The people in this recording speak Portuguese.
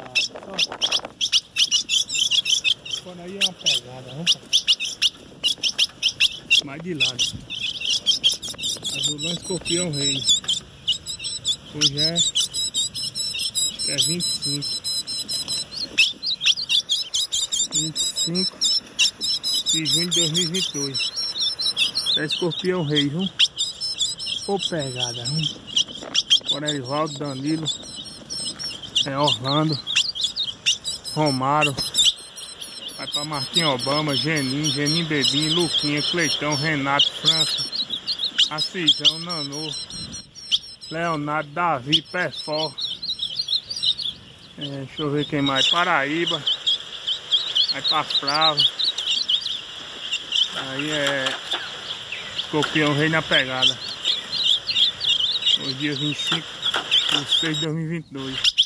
Quando aí é uma pegada, vamos mais de lado. Azulão Escorpião Rei. Hoje é 25 de junho de 2022. É Escorpião Rei, viu? Ô pegada, viu? Corelivaldo, Danilo, Orlando, Romário, vai pra Marquinhos Obama, Geninho Bebinho, Luquinha, Cleitão, Renato, França, Assisão, Nanô, Leonardo, Davi, Pefó, deixa eu ver quem mais, Paraíba, vai pra Frava, aí é Escorpião Rei na pegada. Hoje dia 25 de 6 de 2022.